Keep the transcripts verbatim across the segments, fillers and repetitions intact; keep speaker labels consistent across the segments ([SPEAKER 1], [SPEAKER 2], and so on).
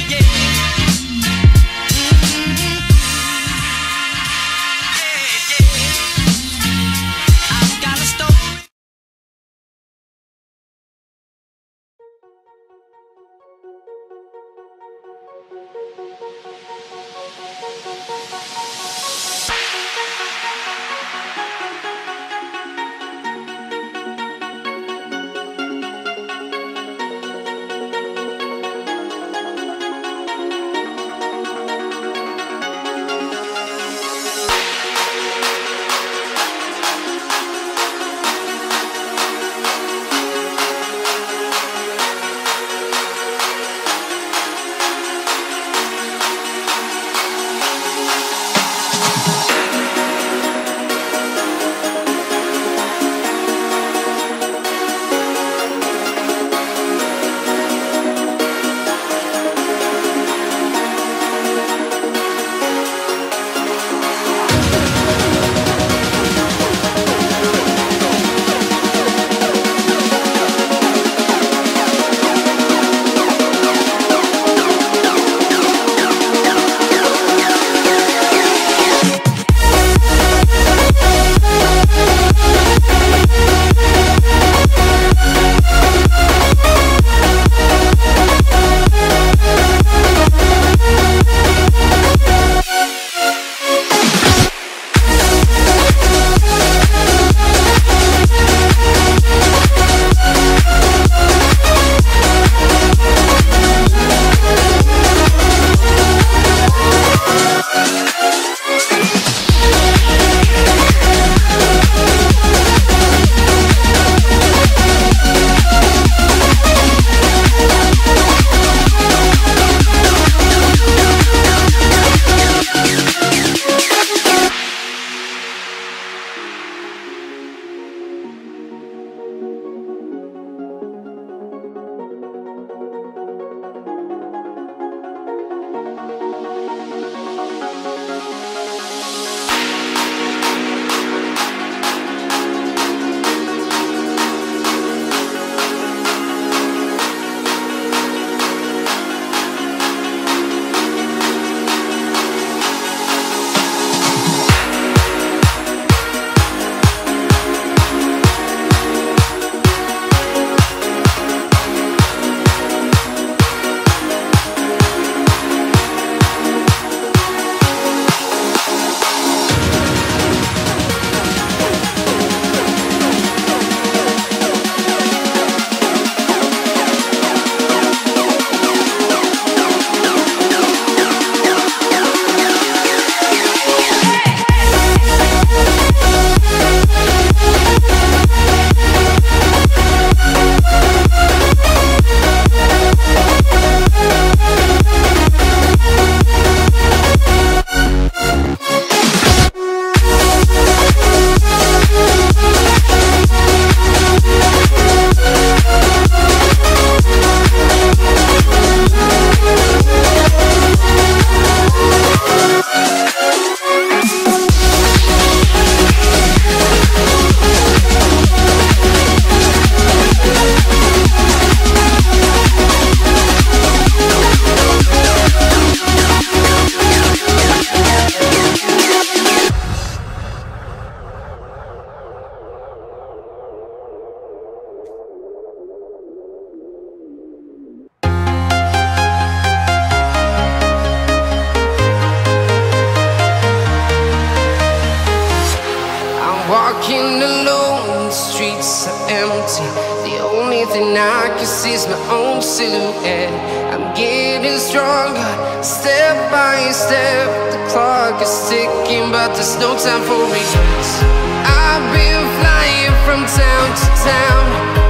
[SPEAKER 1] Walking alone, the streets are empty. The only thing I can see is my own silhouette. I'm getting stronger, step by step. The clock is ticking, but there's no time for regrets. I've been flying from town to town,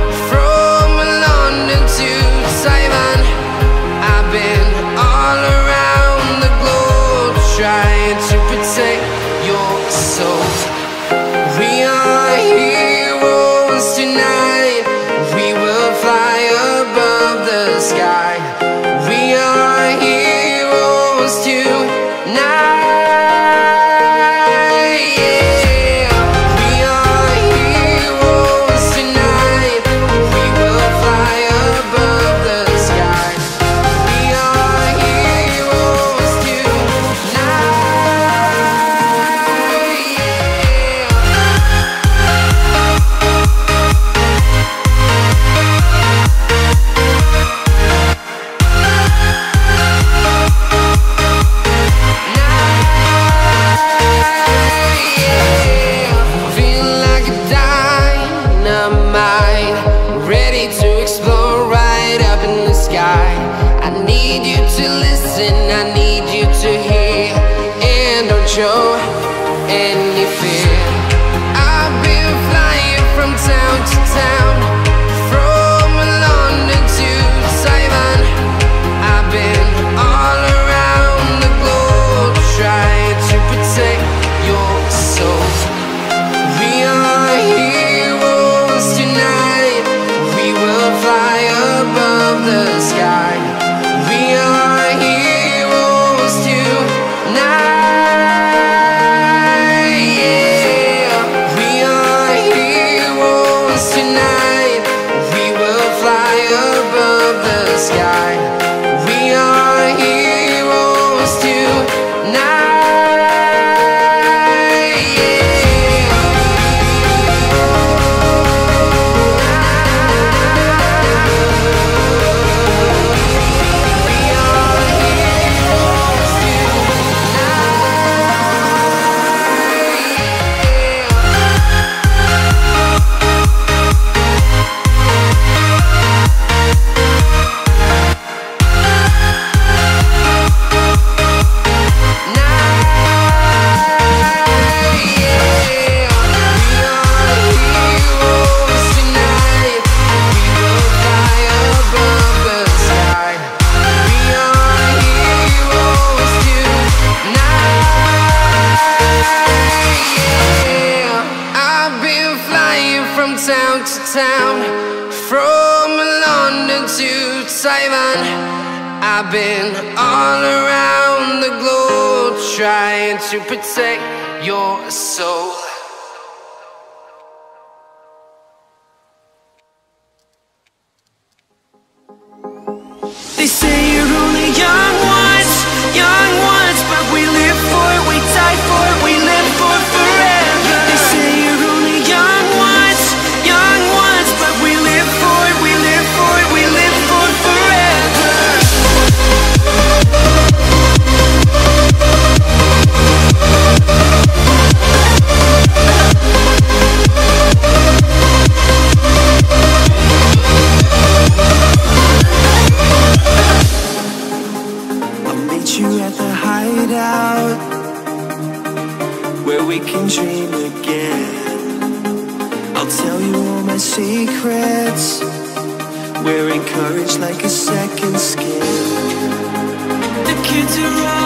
[SPEAKER 1] from London to Taiwan. I've been all around the globe, trying to protect your soul. We are heroes tonight. We will fly above the sky. We are heroes tonight. Yeah. We are heroes tonight. We will fly above the sky. We are heroes. need you to listen, I need you to hear, and don't show any fear. I've been flying from town to town, from London to Taiwan. I've been all around the globe trying to protect your soul. We are heroes tonight, we will fly above the sky. We are heroes tonight, yeah. We are heroes tonight, we will fly above the sky. We are heroes tonight, yeah. We are heroes town to town, from London to Taiwan. I've been all around the globe trying to protect your soul.
[SPEAKER 2] They say you're only young once, young once, but we live for it, we die for it, we live for forever. They say you're only young once, young once, but we live for it, we live for it, we live for forever. I'll meet you at the hideout, where we can dream again. I'll tell you all my secrets, we're encouraged like a second skin. The kids are all